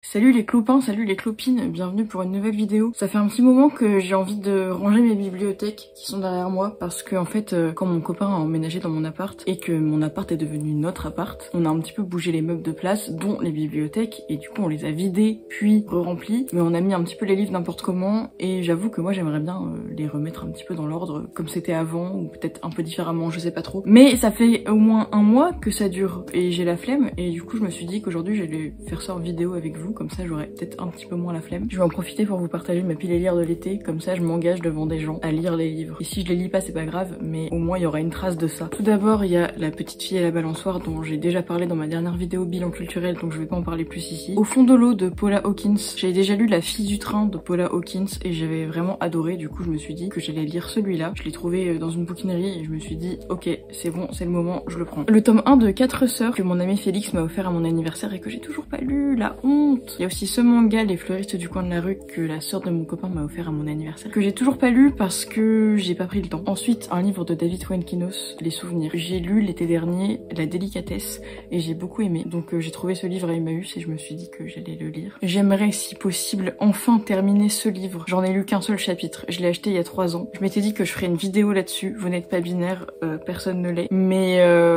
Salut les clopins, salut les clopines, bienvenue pour une nouvelle vidéo. Ça fait un petit moment que j'ai envie de ranger mes bibliothèques qui sont derrière moi parce que en fait quand mon copain a emménagé dans mon appart et que mon appart est devenu notre appart, on a un petit peu bougé les meubles de place dont les bibliothèques et du coup on les a vidés puis re-remplis, mais on a mis un petit peu les livres n'importe comment et j'avoue que moi j'aimerais bien les remettre un petit peu dans l'ordre comme c'était avant ou peut-être un peu différemment, je sais pas trop. Mais ça fait au moins un mois que ça dure et j'ai la flemme et du coup je me suis dit qu'aujourd'hui j'allais faire ça en vidéo avec vous. Comme ça j'aurais peut-être un petit peu moins la flemme. Je vais en profiter pour vous partager ma pile à lire de l'été, comme ça je m'engage devant des gens à lire les livres. Et si je les lis pas c'est pas grave, mais au moins il y aura une trace de ça. Tout d'abord il y a La petite fille à la balançoire dont j'ai déjà parlé dans ma dernière vidéo bilan culturel, donc je vais pas en parler plus ici. Au fond de l'eau de Paula Hawkins, j'ai déjà lu La fille du train de Paula Hawkins et j'avais vraiment adoré, du coup je me suis dit que j'allais lire celui-là. Je l'ai trouvé dans une bouquinerie et je me suis dit ok c'est bon, c'est le moment, je le prends. Le tome 1 de 4 sœurs que mon ami Félix m'a offert à mon anniversaire et que j'ai toujours pas lu, la honte. Il y a aussi ce manga Les fleuristes du coin de la rue que la sœur de mon copain m'a offert à mon anniversaire, que j'ai toujours pas lu parce que j'ai pas pris le temps. Ensuite un livre de David Fuenquinos, Les souvenirs. J'ai lu l'été dernier La délicatesse et j'ai beaucoup aimé, donc j'ai trouvé ce livre à Emmaüs et je me suis dit que j'allais le lire. J'aimerais si possible enfin terminer ce livre. J'en ai lu qu'un seul chapitre, je l'ai acheté il y a 3 ans. Je m'étais dit que je ferais une vidéo là-dessus, vous n'êtes pas binaire, personne ne l'est, mais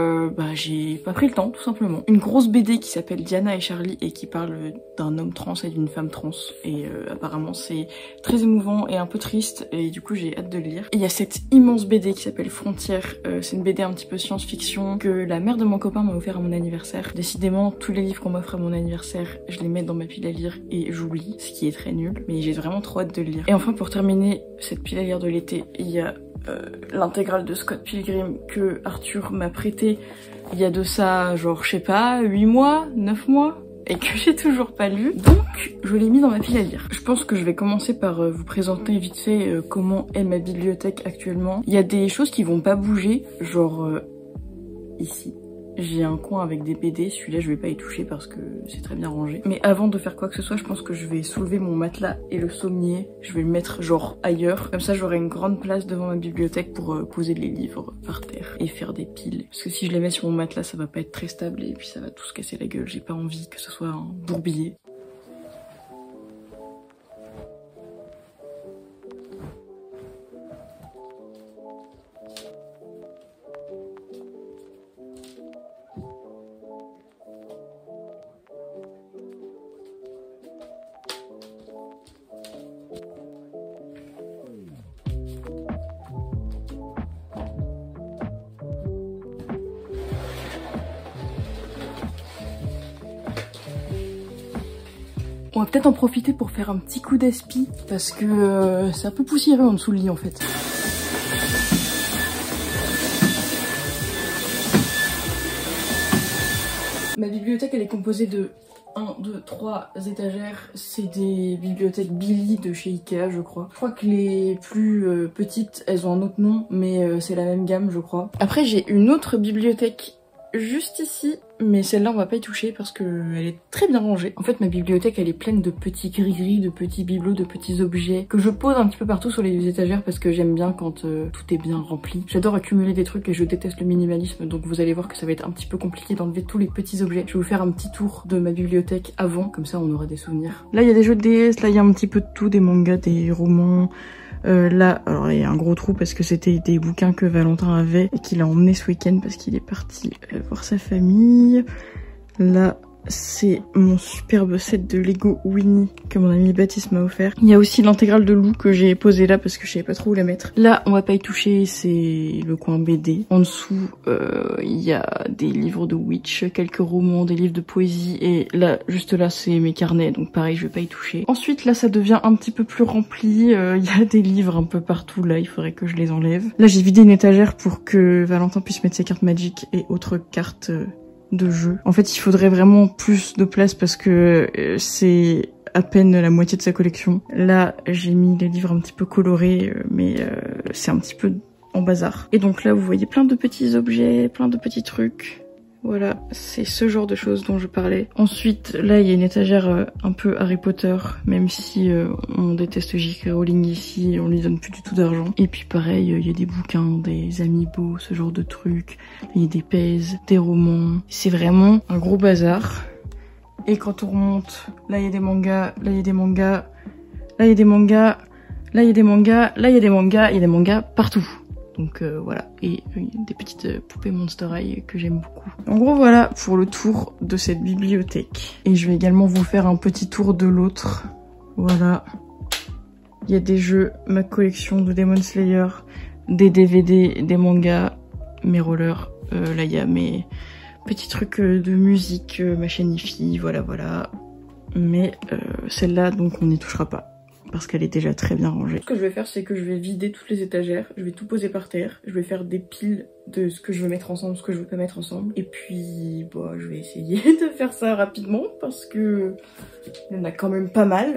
j'ai pas pris le temps tout simplement. Une grosse BD qui s'appelle Diana et Charlie et qui parle d'un homme trans et d'une femme trans et apparemment c'est très émouvant et un peu triste et du coup j'ai hâte de le lire. Et il y a cette immense BD qui s'appelle Frontières, c'est une BD un petit peu science-fiction que la mère de mon copain m'a offert à mon anniversaire. Décidément tous les livres qu'on m'offre à mon anniversaire je les mets dans ma pile à lire et j'oublie, ce qui est très nul, mais j'ai vraiment trop hâte de le lire. Et enfin pour terminer cette pile à lire de l'été, il y a l'intégrale de Scott Pilgrim que Arthur m'a prêté il y a de ça genre je sais pas 8 mois, 9 mois et que j'ai toujours pas lu, donc je l'ai mis dans ma pile à lire. Je pense que je vais commencer par vous présenter vite fait comment est ma bibliothèque actuellement. Il y a des choses qui vont pas bouger, genre ici. J'ai un coin avec des BD, celui-là je vais pas y toucher parce que c'est très bien rangé. Mais avant de faire quoi que ce soit, je pense que je vais soulever mon matelas et le sommier. Je vais le mettre genre ailleurs. Comme ça j'aurai une grande place devant ma bibliothèque pour poser les livres par terre et faire des piles. Parce que si je les mets sur mon matelas, ça va pas être très stable et puis ça va tout se casser la gueule. J'ai pas envie que ce soit un bourbier. On va peut-être en profiter pour faire un petit coup d'aspi parce que c'est un peu poussiéreux en dessous le lit en fait. Ma bibliothèque elle est composée de 1, 2, 3 étagères. C'est des bibliothèques Billy de chez Ikea je crois. Je crois que les plus petites elles ont un autre nom mais c'est la même gamme je crois. Après j'ai une autre bibliothèque juste ici, mais celle-là on va pas y toucher parce que elle est très bien rangée. En fait ma bibliothèque elle est pleine de petits gris-gris, de petits bibelots, de petits objets que je pose un petit peu partout sur les étagères parce que j'aime bien quand tout est bien rempli. J'adore accumuler des trucs et je déteste le minimalisme, donc vous allez voir que ça va être un petit peu compliqué d'enlever tous les petits objets. Je vais vous faire un petit tour de ma bibliothèque avant, comme ça on aura des souvenirs. Là il y a des jeux de DS, là il y a un petit peu de tout, des mangas, des romans. Là, alors il y a un gros trou parce que c'était des bouquins que Valentin avait et qu'il a emmené ce week-end parce qu'il est parti voir sa famille. Là, c'est mon superbe set de Lego Winnie que mon ami Baptiste m'a offert. Il y a aussi l'intégrale de Lou que j'ai posée là parce que je savais pas trop où la mettre. Là, on va pas y toucher, c'est le coin BD. En dessous, il y a des livres de Witch, quelques romans, des livres de poésie et là, juste là, c'est mes carnets, donc pareil, je vais pas y toucher. Ensuite, là, ça devient un petit peu plus rempli. Il y a des livres un peu partout là, il faudrait que je les enlève. Là, j'ai vidé une étagère pour que Valentin puisse mettre ses cartes Magic et autres cartes de jeu. En fait il faudrait vraiment plus de place parce que c'est à peine la moitié de sa collection. Là j'ai mis les livres un petit peu colorés mais c'est un petit peu en bazar. Et donc là vous voyez plein de petits objets, plein de petits trucs. Voilà, c'est ce genre de choses dont je parlais. Ensuite, là, il y a une étagère un peu Harry Potter, même si on déteste J.K. Rowling ici, on lui donne plus du tout d'argent. Et puis pareil, il y a des bouquins, des amiibo, ce genre de trucs. Il y a des pèses, des romans. C'est vraiment un gros bazar. Et quand on remonte, là il y a des mangas, là il y a des mangas, là il y a des mangas, là il y a des mangas, là il y a des mangas, il y a des mangas partout. Donc voilà, et des petites poupées Monster High que j'aime beaucoup. En gros voilà pour le tour de cette bibliothèque. Et je vais également vous faire un petit tour de l'autre. Voilà. Il y a des jeux, ma collection de Demon Slayer, des DVD, des mangas, mes rollers. Là il y a mes petits trucs de musique, ma chaîne IFI, voilà. Mais celle-là donc on n'y touchera pas. Parce qu'elle est déjà très bien rangée. Ce que je vais faire, c'est que je vais vider toutes les étagères, je vais tout poser par terre, je vais faire des piles de ce que je veux mettre ensemble, ce que je veux pas mettre ensemble. Et puis, bon, je vais essayer de faire ça rapidement parce que il y en a quand même pas mal.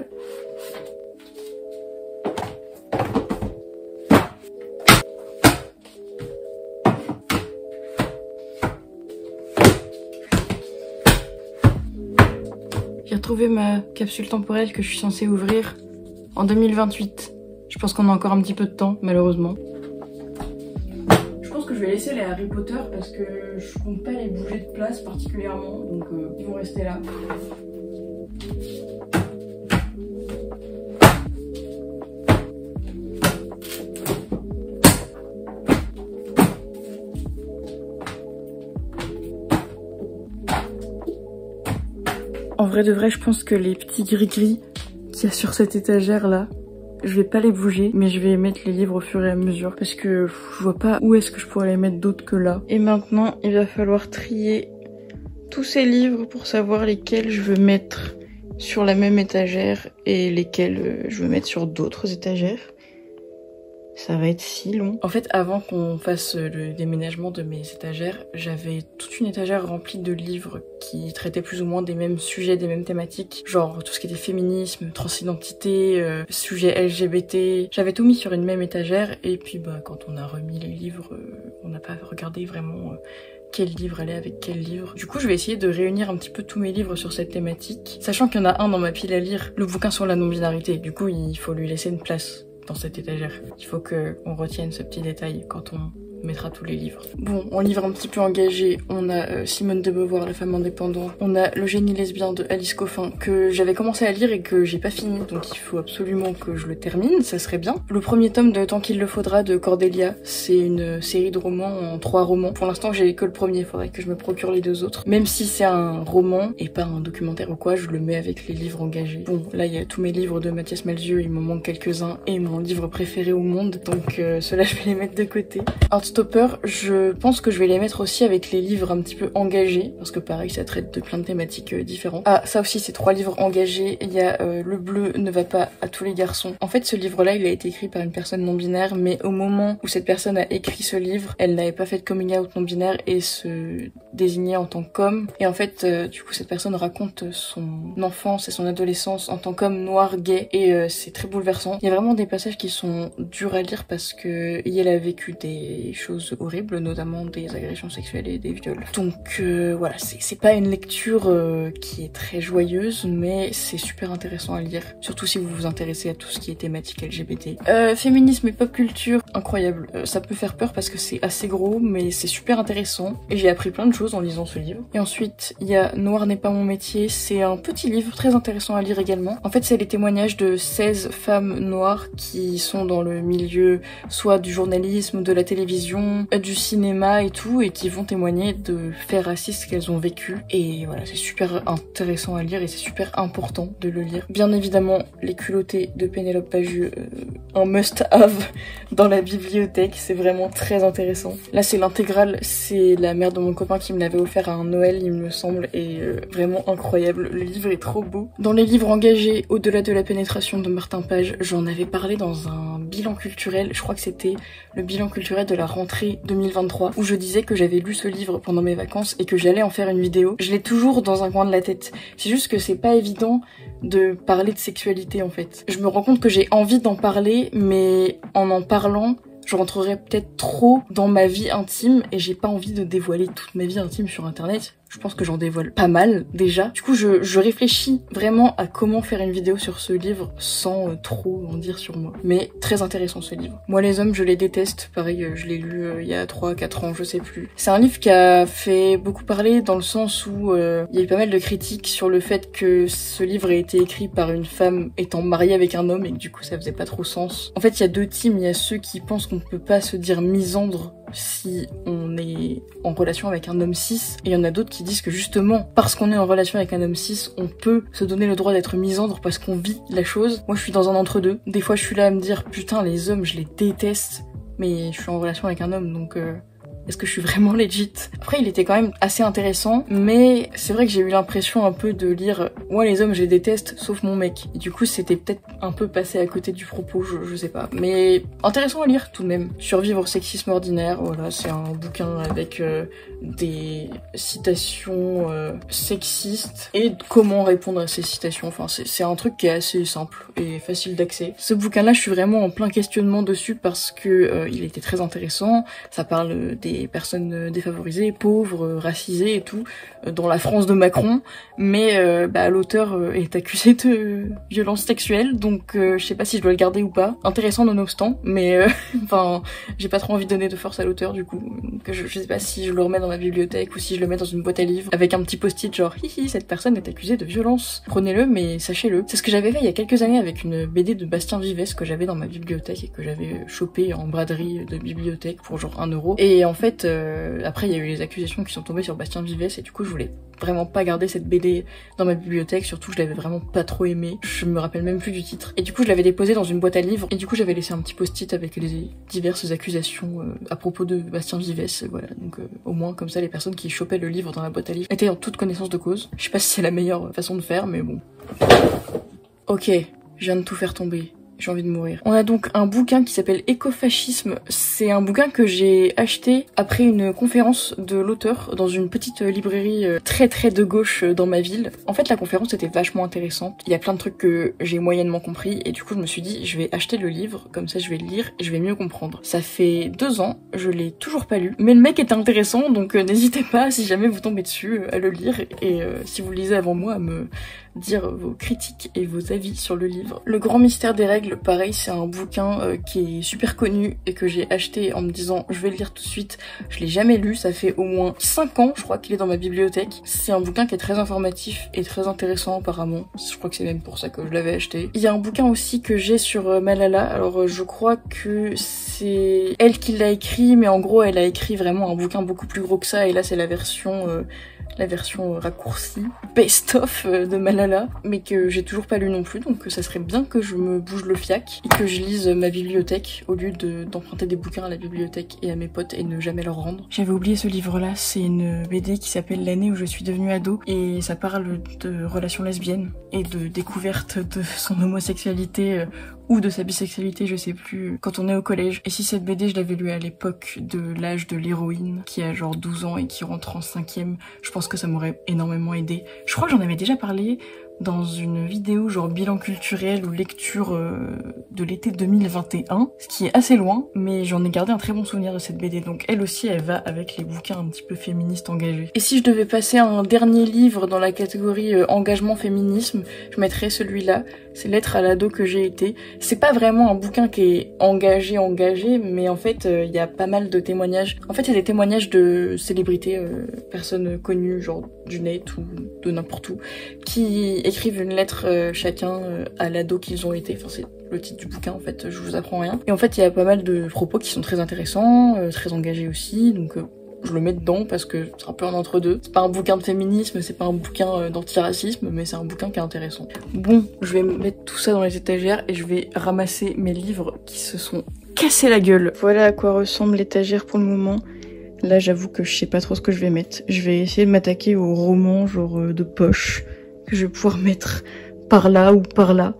J'ai retrouvé ma capsule temporelle que je suis censée ouvrir en 2028. Je pense qu'on a encore un petit peu de temps, malheureusement. Je pense que je vais laisser les Harry Potter parce que je compte pas les bouger de place particulièrement, donc ils vont rester là. En vrai de vrai, je pense que les petits gris-gris qu'il y a sur cette étagère là, je vais pas les bouger, mais je vais mettre les livres au fur et à mesure parce que je vois pas où est-ce que je pourrais les mettre d'autres que là. Et maintenant, il va falloir trier tous ces livres pour savoir lesquels je veux mettre sur la même étagère et lesquels je veux mettre sur d'autres étagères. Ça va être si long. En fait, avant qu'on fasse le déménagement de mes étagères, j'avais toute une étagère remplie de livres qui traitaient plus ou moins des mêmes sujets, des mêmes thématiques. Genre tout ce qui était féminisme, transidentité, sujet LGBT. J'avais tout mis sur une même étagère et puis bah quand on a remis les livres, on n'a pas regardé vraiment quel livre allait avec quel livre. Du coup, je vais essayer de réunir un petit peu tous mes livres sur cette thématique, sachant qu'il y en a un dans ma pile à lire, le bouquin sur la non-binarité. Du coup, il faut lui laisser une place dans cette étagère. Il faut qu'on retienne ce petit détail quand on mettra tous les livres. Bon, en livre un petit peu engagé, on a Simone de Beauvoir, La femme indépendante. On a Le génie lesbien de Alice Coffin, que j'avais commencé à lire et que j'ai pas fini, donc il faut absolument que je le termine, ça serait bien. Le premier tome de Tant qu'il le faudra de Cordelia, c'est une série de romans en 3 romans. Pour l'instant, j'ai que le premier, faudrait que je me procure les 2 autres. Même si c'est un roman et pas un documentaire ou quoi, je le mets avec les livres engagés. Bon, là il y a tous mes livres de Mathias Malzieu, il m'en manque quelques-uns, et mon livre préféré au monde, donc ceux-là je vais les mettre de côté. Heartstopper, je pense que je vais les mettre aussi avec les livres un petit peu engagés, parce que pareil, ça traite de plein de thématiques différentes. Ah, ça aussi, c'est 3 livres engagés. Il y a Le bleu ne va pas à tous les garçons. En fait, ce livre-là, il a été écrit par une personne non-binaire, mais au moment où cette personne a écrit ce livre, elle n'avait pas fait de coming out non-binaire et se désignait en tant qu'homme. Et en fait, du coup, cette personne raconte son enfance et son adolescence en tant qu'homme noir gay, et c'est très bouleversant. Il y a vraiment des passages qui sont durs à lire parce que elle a vécu des choses horribles, notamment des agressions sexuelles et des viols. Donc voilà, c'est pas une lecture qui est très joyeuse, mais c'est super intéressant à lire, surtout si vous vous intéressez à tout ce qui est thématique LGBT. Féminisme et pop culture, incroyable. Ça peut faire peur parce que c'est assez gros, mais c'est super intéressant et j'ai appris plein de choses en lisant ce livre. Et ensuite, il y a Noir n'est pas mon métier, c'est un petit livre très intéressant à lire également. En fait, c'est les témoignages de 16 femmes noires qui sont dans le milieu soit du journalisme, de la télévision, du cinéma et tout, et qui vont témoigner de faits racistes qu'elles ont vécu. Et voilà, c'est super intéressant à lire et c'est super important de le lire. Bien évidemment, Les culottés de Pénélope Bagieux, un must-have dans la bibliothèque, c'est vraiment très intéressant. Là, c'est l'intégrale, c'est la mère de mon copain qui me l'avait offert à un Noël, il me semble, et vraiment incroyable. Le livre est trop beau. Dans les livres engagés, Au-delà de la pénétration de Martin Page, j'en avais parlé dans un bilan culturel, je crois que c'était le bilan culturel de la rentrée 2023, où je disais que j'avais lu ce livre pendant mes vacances et que j'allais en faire une vidéo. Je l'ai toujours dans un coin de la tête. C'est juste que c'est pas évident de parler de sexualité en fait. Je me rends compte que j'ai envie d'en parler, mais en parlant, je rentrerai peut-être trop dans ma vie intime et j'ai pas envie de dévoiler toute ma vie intime sur internet. Je pense que j'en dévoile pas mal déjà. Du coup, je réfléchis vraiment à comment faire une vidéo sur ce livre sans trop en dire sur moi. Mais très intéressant ce livre. Moi, Les Hommes, je les déteste. Pareil, je l'ai lu il y a 3-4 ans, je sais plus. C'est un livre qui a fait beaucoup parler dans le sens où il y a eu pas mal de critiques sur le fait que ce livre a été écrit par une femme étant mariée avec un homme et que du coup, ça faisait pas trop sens. En fait, il y a deux teams. Il y a ceux qui pensent qu'on peut pas se dire misandre si on est en relation avec un homme cis, et il y en a d'autres qui disent que justement parce qu'on est en relation avec un homme cis, on peut se donner le droit d'être misandre parce qu'on vit la chose. Moi je suis dans un entre-deux. Des fois je suis là à me dire putain les hommes je les déteste, mais je suis en relation avec un homme donc est-ce que je suis vraiment legit? Après, il était quand même assez intéressant, mais c'est vrai que j'ai eu l'impression un peu de lire « Moi, les hommes, je les déteste, sauf mon mec ». Et du coup, c'était peut-être un peu passé à côté du propos, je sais pas. Mais intéressant à lire tout de même. Survivre au sexisme ordinaire, voilà, c'est un bouquin avec des citations sexistes et comment répondre à ces citations. Enfin, c'est un truc qui est assez simple et facile d'accès. Ce bouquin-là, je suis vraiment en plein questionnement dessus parce que il était très intéressant. Ça parle des personnes défavorisées, pauvres, racisées et tout, dans la France de Macron, mais l'auteur est accusé de violence sexuelle, donc je sais pas si je dois le garder ou pas. Intéressant nonobstant, mais enfin, j'ai pas trop envie de donner de force à l'auteur du coup. Donc, je sais pas si je le remets dans ma bibliothèque ou si je le mets dans une boîte à livres avec un petit post-it genre hihi, cette personne est accusée de violence. Prenez-le, mais sachez-le. C'est ce que j'avais fait il y a quelques années avec une BD de Bastien Vivès que j'avais dans ma bibliothèque et que j'avais chopé en braderie de bibliothèque pour genre 1 €. Et en fait, après il y a eu les accusations qui sont tombées sur Bastien Vivès et du coup je voulais vraiment pas garder cette BD dans ma bibliothèque, surtout je l'avais vraiment pas trop aimée. Je me rappelle même plus du titre. Et du coup je l'avais déposé dans une boîte à livres et du coup j'avais laissé un petit post-it avec les diverses accusations à propos de Bastien Vivès. Voilà, donc au moins comme ça les personnes qui chopaient le livre dans la boîte à livres étaient en toute connaissance de cause. Je sais pas si c'est la meilleure façon de faire, mais bon. Ok, je viens de tout faire tomber. J'ai envie de mourir. On a donc un bouquin qui s'appelle Écofascisme. C'est un bouquin que j'ai acheté après une conférence de l'auteur dans une petite librairie très de gauche dans ma ville. En fait, la conférence était vachement intéressante. Il y a plein de trucs que j'ai moyennement compris et du coup, je me suis dit, je vais acheter le livre, comme ça je vais le lire et je vais mieux comprendre. Ça fait 2 ans, je l'ai toujours pas lu, mais le mec est intéressant, donc n'hésitez pas, si jamais vous tombez dessus, à le lire et si vous le lisez avant moi, à me dire vos critiques et vos avis sur le livre. Le grand mystère des règles, pareil, c'est un bouquin qui est super connu et que j'ai acheté en me disant je vais le lire tout de suite. Je l'ai jamais lu, ça fait au moins 5 ans je crois qu'il est dans ma bibliothèque. C'est un bouquin qui est très informatif et très intéressant apparemment. Je crois que c'est même pour ça que je l'avais acheté. Il y a un bouquin aussi que j'ai sur Malala, alors je crois que c'est elle qui l'a écrit, mais en gros elle a écrit vraiment un bouquin beaucoup plus gros que ça et là c'est la version raccourcie, best-of de Malala, mais que j'ai toujours pas lu non plus, donc ça serait bien que je me bouge le fiac et que je lise ma bibliothèque au lieu d'emprunter des bouquins à la bibliothèque et à mes potes et ne jamais leur rendre. J'avais oublié ce livre-là, c'est une BD qui s'appelle L'année où je suis devenue ado et ça parle de relations lesbiennes et de découverte de son homosexualité ou de sa bisexualité, je sais plus, quand on est au collège. Et si cette BD, je l'avais lue à l'époque de l'âge de l'héroïne, qui a genre 12 ans et qui rentre en 5e, je pense que ça m'aurait énormément aidé. Je crois que j'en avais déjà parlé dans une vidéo genre bilan culturel ou lecture de l'été 2021, ce qui est assez loin, mais j'en ai gardé un très bon souvenir de cette BD, donc elle aussi elle va avec les bouquins un petit peu féministes engagés. Et si je devais passer un dernier livre dans la catégorie engagement féminisme, je mettrais celui-là, c'est Lettres à l'ado que j'ai été. C'est pas vraiment un bouquin qui est engagé, mais en fait il y a pas mal de témoignages. En fait il y a des témoignages de célébrités, personnes connues genre du net ou de n'importe où, qui écrivent une lettre chacun à l'ado qu'ils ont été. Enfin c'est le titre du bouquin en fait, je vous apprends rien. Et en fait il y a pas mal de propos qui sont très intéressants, très engagés aussi, donc je le mets dedans parce que c'est un peu un entre-deux. C'est pas un bouquin de féminisme, c'est pas un bouquin d'antiracisme, mais c'est un bouquin qui est intéressant. Bon, je vais mettre tout ça dans les étagères et je vais ramasser mes livres qui se sont cassés la gueule. Voilà à quoi ressemble l'étagère pour le moment. Là j'avoue que je sais pas trop ce que je vais mettre. Je vais essayer de m'attaquer aux romans genre de poche que je vais pouvoir mettre par là ou par là.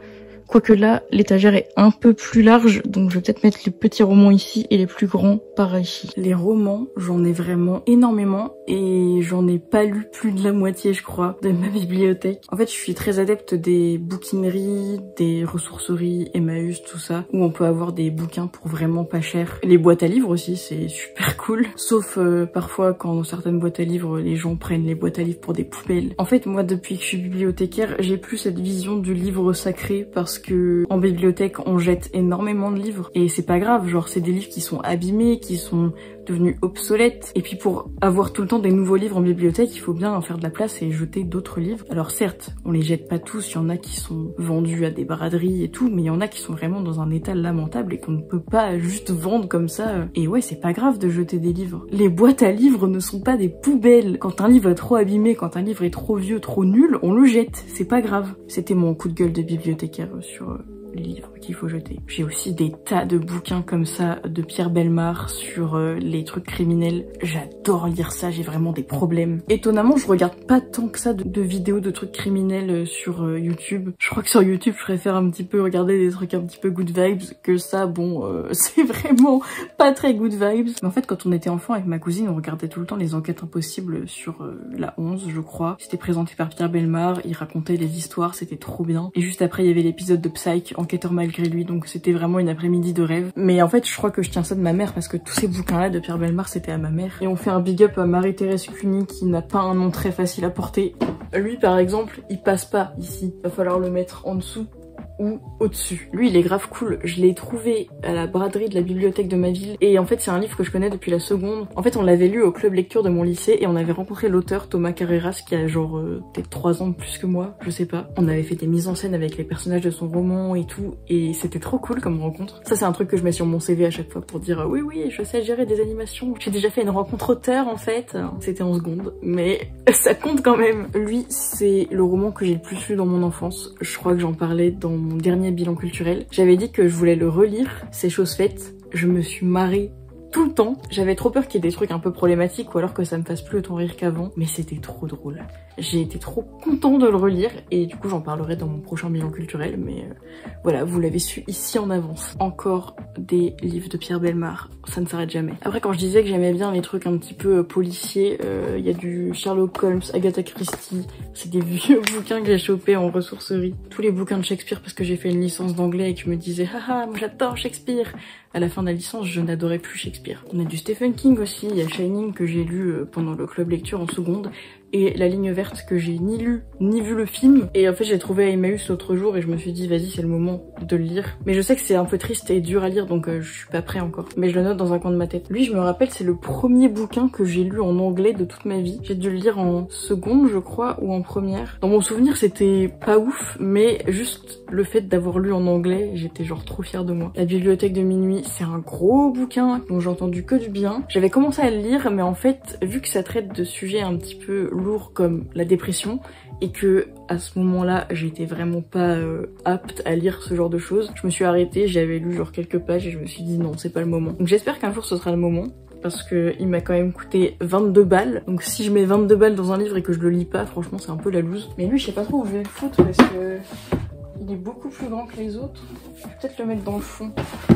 Quoique là, l'étagère est un peu plus large, donc je vais peut-être mettre les petits romans ici et les plus grands par ici. Les romans, j'en ai vraiment énormément et j'en ai pas lu plus de la moitié, je crois, de ma bibliothèque. En fait, je suis très adepte des bouquineries, des ressourceries, Emmaüs, tout ça, où on peut avoir des bouquins pour vraiment pas cher. Les boîtes à livres aussi, c'est super cool. Sauf parfois quand dans certaines boîtes à livres, les gens prennent les boîtes à livres pour des poubelles. En fait, moi, depuis que je suis bibliothécaire, j'ai plus cette vision du livre sacré parce que en bibliothèque, on jette énormément de livres et c'est pas grave, genre c'est des livres qui sont abîmés, qui sont devenus obsolètes. Et puis pour avoir tout le temps des nouveaux livres en bibliothèque, il faut bien en faire de la place et jeter d'autres livres. Alors certes, on les jette pas tous, il y en a qui sont vendus à des braderies et tout, mais il y en a qui sont vraiment dans un état lamentable et qu'on ne peut pas juste vendre comme ça. Et ouais, c'est pas grave de jeter des livres. Les boîtes à livres ne sont pas des poubelles. Quand un livre est trop abîmé, quand un livre est trop vieux, trop nul, on le jette. C'est pas grave. C'était mon coup de gueule de bibliothécaire sur les livres qu'il faut jeter. J'ai aussi des tas de bouquins comme ça de Pierre Bellemare sur les trucs criminels. J'adore lire ça, j'ai vraiment des problèmes. Étonnamment, je regarde pas tant que ça de vidéos de trucs criminels sur YouTube. Je crois que sur YouTube, je préfère un petit peu regarder des trucs un petit peu good vibes que ça. Bon, c'est vraiment pas très good vibes. Mais en fait, quand on était enfant avec ma cousine, on regardait tout le temps les enquêtes impossibles sur la 11, je crois. C'était présenté par Pierre Bellemare, il racontait des histoires, c'était trop bien. Et juste après, il y avait l'épisode de Psych, Enquêteur malgré lui, donc c'était vraiment une après-midi de rêve. Mais en fait, je crois que je tiens ça de ma mère parce que tous ces bouquins-là de Pierre Bellemare, c'était à ma mère. Et on fait un big up à Marie-Thérèse Cuny qui n'a pas un nom très facile à porter. Lui, par exemple, il passe pas ici. Il va falloir le mettre en dessous ou au-dessus. Lui, il est grave cool. Je l'ai trouvé à la braderie de la bibliothèque de ma ville. Et en fait, c'est un livre que je connais depuis la seconde. En fait, on l'avait lu au club lecture de mon lycée et on avait rencontré l'auteur Thomas Carreras qui a genre peut-être 3 ans de plus que moi, je sais pas. On avait fait des mises en scène avec les personnages de son roman et tout. Et c'était trop cool comme rencontre. Ça, c'est un truc que je mets sur mon CV à chaque fois pour dire oui, oui, je sais gérer des animations. J'ai déjà fait une rencontre auteur en fait. C'était en seconde, mais ça compte quand même. Lui, c'est le roman que j'ai le plus lu dans mon enfance. Je crois que j'en parlais dans mon dernier bilan culturel. J'avais dit que je voulais le relire, c'est chose faite. Je me suis marrée tout le temps. J'avais trop peur qu'il y ait des trucs un peu problématiques ou alors que ça me fasse plus autant rire qu'avant, mais c'était trop drôle. J'ai été trop contente de le relire et du coup j'en parlerai dans mon prochain bilan culturel, mais voilà, vous l'avez su ici en avance. Encore des livres de Pierre Bellemare, ça ne s'arrête jamais. Après, quand je disais que j'aimais bien les trucs un petit peu policiers, il y a du Sherlock Holmes, Agatha Christie, c'est des vieux bouquins que j'ai chopés en ressourcerie. Tous les bouquins de Shakespeare parce que j'ai fait une licence d'anglais et que je me disais haha, moi j'adore Shakespeare. À la fin de la licence, je n'adorais plus Shakespeare. On a du Stephen King aussi, il y a Shining que j'ai lu pendant le club lecture en seconde, et La Ligne Verte que j'ai ni lu ni vu le film. Et en fait, j'ai trouvé à Emmaüs l'autre jour et je me suis dit vas-y, c'est le moment de le lire. Mais je sais que c'est un peu triste et dur à lire, donc je suis pas prêt encore. Mais je le note dans un coin de ma tête. Lui, je me rappelle, c'est le premier bouquin que j'ai lu en anglais de toute ma vie. J'ai dû le lire en seconde, je crois, ou en première. Dans mon souvenir, c'était pas ouf, mais juste le fait d'avoir lu en anglais, j'étais genre trop fière de moi. La Bibliothèque de minuit, c'est un gros bouquin dont j'ai entendu que du bien. J'avais commencé à le lire, mais en fait, vu que ça traite de sujets un petit peu lourds comme la dépression, et que à ce moment-là, j'étais vraiment pas apte à lire ce genre de choses, je me suis arrêtée, j'avais lu genre quelques pages et je me suis dit non, c'est pas le moment. Donc j'espère qu'un jour ce sera le moment, parce que il m'a quand même coûté 22 balles. Donc si je mets 22 balles dans un livre et que je le lis pas, franchement c'est un peu la loose. Mais lui, je sais pas trop où je vais le foutre parce que il est beaucoup plus grand que les autres. Je vais peut-être le mettre dans le fond.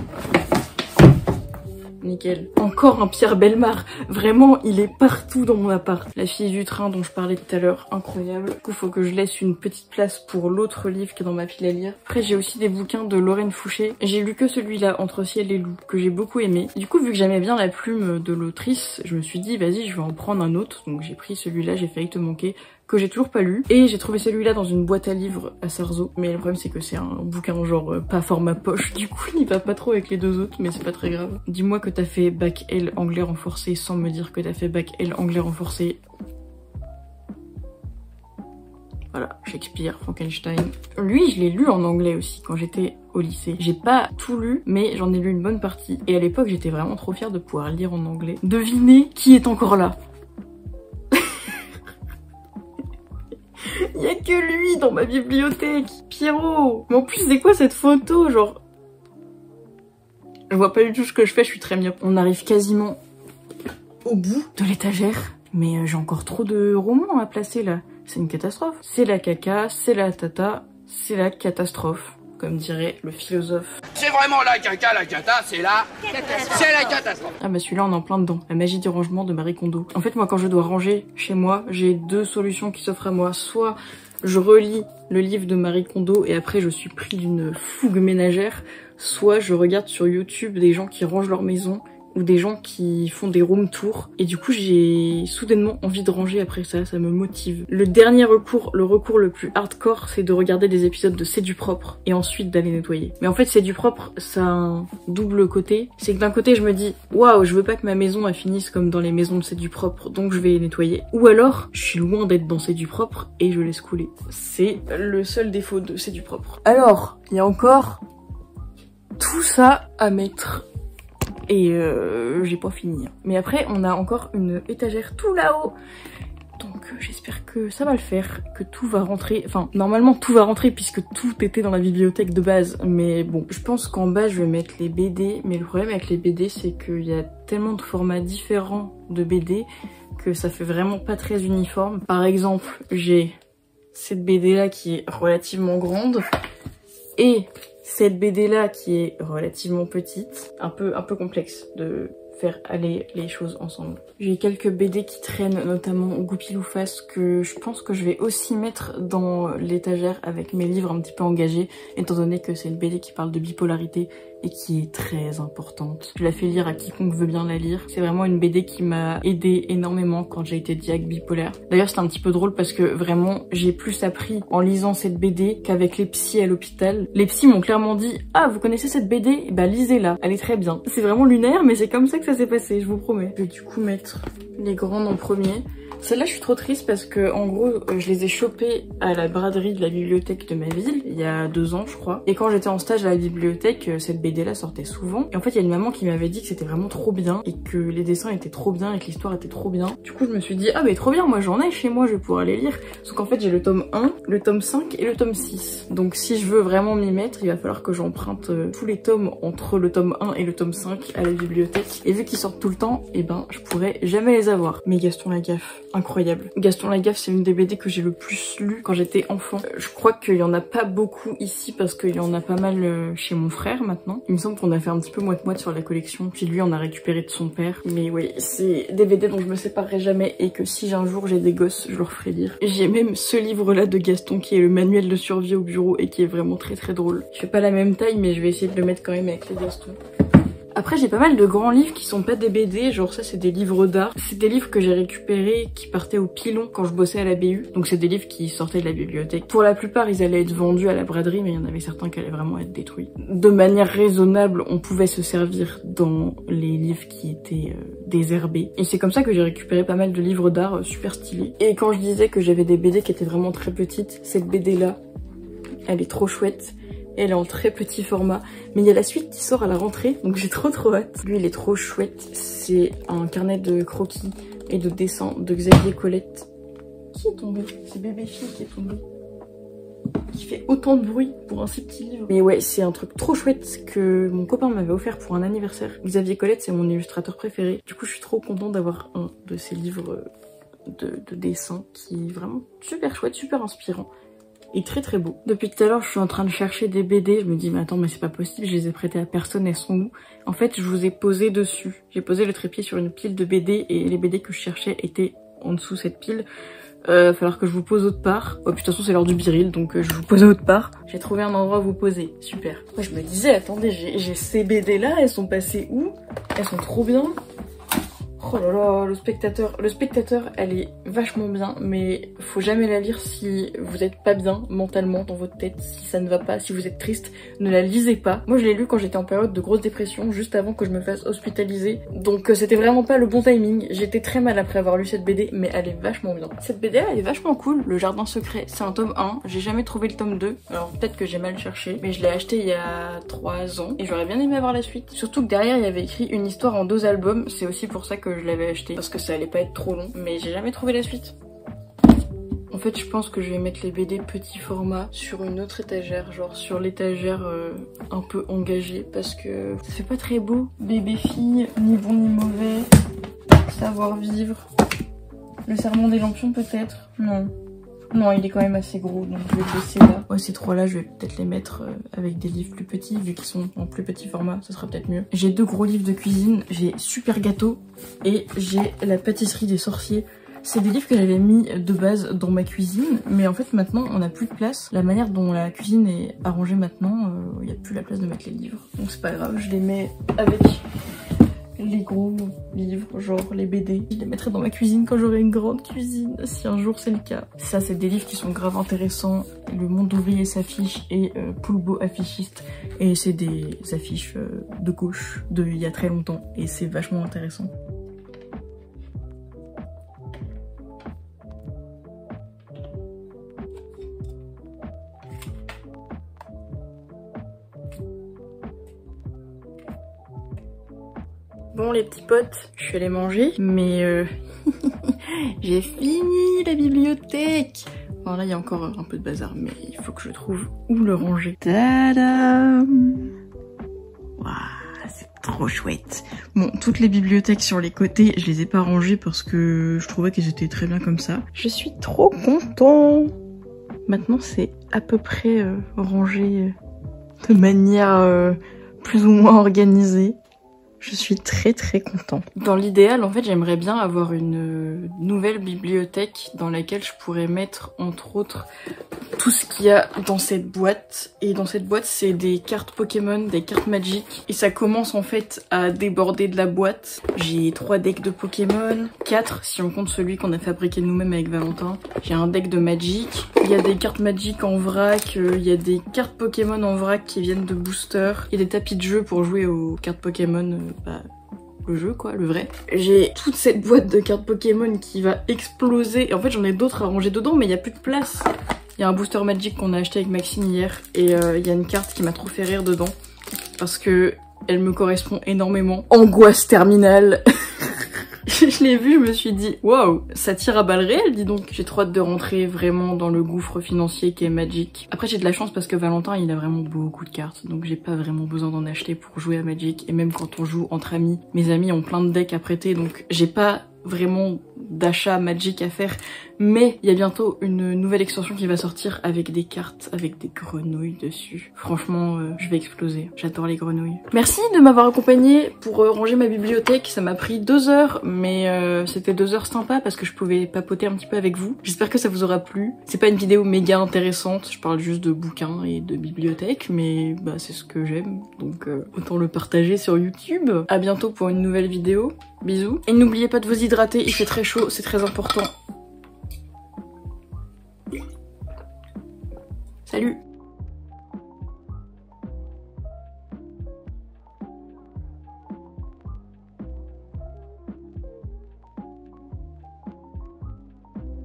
Nickel. Encore un Pierre Bellemare. Vraiment, il est partout dans mon appart. La fille du train dont je parlais tout à l'heure, incroyable. Du coup, faut que je laisse une petite place pour l'autre livre qui est dans ma pile à lire. Après, j'ai aussi des bouquins de Lorraine Fouché. J'ai lu que celui-là, Entre ciel et loup, que j'ai beaucoup aimé. Du coup, vu que j'aimais bien la plume de l'autrice, je me suis dit, vas-y, je vais en prendre un autre. Donc j'ai pris celui-là, J'ai failli te manquer, que j'ai toujours pas lu. Et j'ai trouvé celui-là dans une boîte à livres à Sarzeau. Mais le problème, c'est que c'est un bouquin genre pas format poche. Du coup, il va pas trop avec les deux autres, mais c'est pas très grave. Dis-moi que t'as fait bac L anglais renforcé sans me dire que t'as fait bac L anglais renforcé. Voilà, Shakespeare, Frankenstein. Lui, je l'ai lu en anglais aussi quand j'étais au lycée. J'ai pas tout lu, mais j'en ai lu une bonne partie. Et à l'époque, j'étais vraiment trop fière de pouvoir lire en anglais. Devinez qui est encore là? Il y a que lui dans ma bibliothèque, Pierrot. Mais en plus, c'est quoi cette photo, genre? Je vois pas du tout ce que je fais, je suis très myope. On arrive quasiment au bout de l'étagère, mais j'ai encore trop de romans à placer là. C'est une catastrophe. C'est la caca, c'est la tata, c'est la catastrophe. comme dirait le philosophe. C'est vraiment la caca, la cata, c'est la catastrophe. Ah bah celui-là on est en plein dedans, la magie du rangement de Marie Kondo. En fait moi quand je dois ranger chez moi, j'ai deux solutions qui s'offrent à moi. Soit je relis le livre de Marie Kondo et après je suis pris d'une fougue ménagère, soit je regarde sur YouTube des gens qui rangent leur maison ou des gens qui font des room tours et du coup j'ai soudainement envie de ranger après ça, ça me motive. Le dernier recours, le recours le plus hardcore, c'est de regarder des épisodes de C'est du propre et ensuite d'aller nettoyer. Mais en fait C'est du propre, ça a un double côté, c'est que d'un côté je me dis waouh, je veux pas que ma maison elle finisse comme dans les maisons de C'est du propre, donc je vais nettoyer. Ou alors je suis loin d'être dans C'est du propre et je laisse couler. C'est le seul défaut de C'est du propre. Alors, il y a encore tout ça à mettre. Et j'ai pas fini. Mais après, on a encore une étagère tout là-haut. Donc j'espère que ça va le faire, que tout va rentrer. Enfin, normalement tout va rentrer puisque tout était dans la bibliothèque de base. Mais bon, je pense qu'en bas je vais mettre les BD. Mais le problème avec les BD, c'est qu'il y a tellement de formats différents de BD que ça fait vraiment pas très uniforme. Par exemple, j'ai cette BD là qui est relativement grande. Et cette BD là qui est relativement petite, un peu complexe de faire aller les choses ensemble. J'ai quelques BD qui traînent, notamment Goupil-ou-Face, que je pense que je vais aussi mettre dans l'étagère avec mes livres un petit peu engagés, étant donné que c'est une BD qui parle de bipolarité et qui est très importante. Je la fais lire à quiconque veut bien la lire. C'est vraiment une BD qui m'a aidée énormément quand j'ai été diag bipolaire. D'ailleurs c'est un petit peu drôle parce que vraiment j'ai plus appris en lisant cette BD qu'avec les psys à l'hôpital. Les psys m'ont clairement dit « Ah, vous connaissez cette BD ? Bah lisez-la, elle est très bien. » C'est vraiment lunaire mais c'est comme ça que ça s'est passé, je vous promets. Je vais du coup mettre les grandes en premier. Celle-là, je suis trop triste parce que, en gros, je les ai chopées à la braderie de la bibliothèque de ma ville, il y a 2 ans, je crois. Et quand j'étais en stage à la bibliothèque, cette BD-là sortait souvent. Et en fait, il y a une maman qui m'avait dit que c'était vraiment trop bien et que les dessins étaient trop bien et que l'histoire était trop bien. Du coup, je me suis dit, ah mais trop bien, moi j'en ai chez moi, je vais pouvoir les lire. Sauf qu'en fait, j'ai le tome 1, le tome 5 et le tome 6. Donc si je veux vraiment m'y mettre, il va falloir que j'emprunte tous les tomes entre le tome 1 et le tome 5 à la bibliothèque. Et vu qu'ils sortent tout le temps, eh ben, je pourrais jamais les avoir. Mais Gaston Lagaffe, incroyable. Gaston Lagaffe, c'est une des BD que j'ai le plus lu quand j'étais enfant. Je crois qu'il y en a pas beaucoup ici parce qu'il y en a pas mal chez mon frère maintenant. Il me semble qu'on a fait un petit peu moite-moite sur la collection. Puis lui, on a récupéré de son père. Mais oui, c'est des BD dont je me séparerai jamais et que si un jour j'ai des gosses, je leur ferai lire. J'ai même ce livre-là de Gaston qui est le manuel de survie au bureau et qui est vraiment très très drôle. Je fais pas la même taille, mais je vais essayer de le mettre quand même avec les Gastons. Après j'ai pas mal de grands livres qui sont pas des BD, genre ça c'est des livres d'art. C'est des livres que j'ai récupérés qui partaient au pilon quand je bossais à la BU. Donc c'est des livres qui sortaient de la bibliothèque. Pour la plupart ils allaient être vendus à la braderie, mais il y en avait certains qui allaient vraiment être détruits. De manière raisonnable, on pouvait se servir dans les livres qui étaient désherbés. Et c'est comme ça que j'ai récupéré pas mal de livres d'art super stylés. Et quand je disais que j'avais des BD qui étaient vraiment très petites, cette BD là, elle est trop chouette. Elle est en très petit format, mais il y a la suite qui sort à la rentrée, donc j'ai trop hâte. Lui il est trop chouette, c'est un carnet de croquis et de dessins de Xavier Colette. Qui est tombé? C'est bébé fille qui est tombé. Qui fait autant de bruit pour un si petit livre. Mais ouais, c'est un truc trop chouette que mon copain m'avait offert pour un anniversaire. Xavier Colette c'est mon illustrateur préféré, du coup je suis trop contente d'avoir un de ces livres de dessins qui est vraiment super chouette, super inspirant. Et très très beau. Depuis tout à l'heure, je suis en train de chercher des BD. Je me dis, mais attends, mais c'est pas possible, je les ai prêtées à personne, elles sont où? En fait, je vous ai posé dessus. J'ai posé le trépied sur une pile de BD et les BD que je cherchais étaient en dessous cette pile. Va falloir que je vous pose autre part. Oh, puis de toute façon, c'est l'heure du biril, donc je vous pose autre part. J'ai trouvé un endroit où vous poser. Super. Moi, je me disais, attendez, j'ai ces BD là, elles sont passées où? Elles sont trop bien. Oh là là, le spectateur, elle est vachement bien, mais faut jamais la lire si vous êtes pas bien mentalement dans votre tête, si ça ne va pas, si vous êtes triste, ne la lisez pas. Moi je l'ai lu quand j'étais en période de grosse dépression, juste avant que je me fasse hospitaliser, donc c'était vraiment pas le bon timing. J'étais très mal après avoir lu cette BD, mais elle est vachement bien. Cette BD elle est vachement cool, Le Jardin Secret, c'est un tome 1, j'ai jamais trouvé le tome 2, alors peut-être que j'ai mal cherché, mais je l'ai acheté il y a 3 ans, et j'aurais bien aimé avoir la suite. Surtout que derrière il y avait écrit une histoire en 2 albums, c'est aussi pour ça que je l'avais acheté, parce que ça allait pas être trop long, mais j'ai jamais trouvé la suite. En fait, je pense que je vais mettre les BD petit format sur une autre étagère, genre sur l'étagère un peu engagée, parce que ça fait pas très beau. Bébé fille, ni bon ni mauvais, savoir vivre, Le Serment des Lampions peut-être, non. Non, il est quand même assez gros, donc je vais le laisser là. Ouais, ces trois là, je vais peut-être les mettre avec des livres plus petits, vu qu'ils sont en plus petit format, ça sera peut-être mieux. J'ai 2 gros livres de cuisine, j'ai Super Gâteau et j'ai La Pâtisserie des Sorciers. C'est des livres que j'avais mis de base dans ma cuisine, mais en fait maintenant on n'a plus de place. La manière dont la cuisine est arrangée maintenant, il n'y a plus la place de mettre les livres. Donc c'est pas grave, je les mets avec les gros livres, genre les BD. Je les mettrai dans ma cuisine quand j'aurai une grande cuisine, si un jour c'est le cas. Ça, c'est des livres qui sont grave intéressants. Le Monde ouvrier s'affiche et Poulbeau affichiste. Et c'est des affiches de gauche d'il y a très longtemps. Et c'est vachement intéressant. Bon les petits potes, je suis allée manger, mais j'ai fini la bibliothèque. Alors là il y a encore un peu de bazar, mais il faut que je trouve où le ranger. Tadam! Waouh, c'est trop chouette. Bon, toutes les bibliothèques sur les côtés, je les ai pas rangées parce que je trouvais qu'elles étaient très bien comme ça. Je suis trop content. Maintenant c'est à peu près rangé de manière plus ou moins organisée. Je suis très content. Dans l'idéal, en fait, j'aimerais bien avoir une nouvelle bibliothèque dans laquelle je pourrais mettre, entre autres, tout ce qu'il y a dans cette boîte. Et dans cette boîte, c'est des cartes Pokémon, des cartes Magic. Et ça commence en fait à déborder de la boîte. J'ai 3 decks de Pokémon, 4 si on compte celui qu'on a fabriqué nous-mêmes avec Valentin. J'ai un deck de Magic. Il y a des cartes Magic en vrac, il y a des cartes Pokémon en vrac qui viennent de booster. Il y a des tapis de jeu pour jouer aux cartes Pokémon. Le jeu quoi, le vrai. J'ai toute cette boîte de cartes Pokémon qui va exploser. Et en fait j'en ai d'autres à ranger dedans mais il n'y a plus de place. Il y a un booster Magic qu'on a acheté avec Maxime hier et il y a une carte qui m'a trop fait rire dedans parce que elle me correspond énormément. Angoisse terminale. Je l'ai vu, je me suis dit waouh, ça tire à balles réelles, dis donc. J'ai trop hâte de rentrer vraiment dans le gouffre financier qui est Magic. Après j'ai de la chance parce que Valentin il a vraiment beaucoup de cartes, donc j'ai pas vraiment besoin d'en acheter pour jouer à Magic. Et même quand on joue entre amis, mes amis ont plein de decks à prêter, donc j'ai pas vraiment d'achat Magic à faire. Mais il y a bientôt une nouvelle extension qui va sortir avec des cartes avec des grenouilles dessus. Franchement, je vais exploser. J'adore les grenouilles. Merci de m'avoir accompagnée pour ranger ma bibliothèque. Ça m'a pris 2 heures, mais c'était 2 heures sympas parce que je pouvais papoter un petit peu avec vous. J'espère que ça vous aura plu. C'est pas une vidéo méga intéressante. Je parle juste de bouquins et de bibliothèque, mais bah c'est ce que j'aime. Donc autant le partager sur YouTube. À bientôt pour une nouvelle vidéo. Bisous. Et n'oubliez pas de vous hydrater. Il fait très chaud, c'est très important. Salut!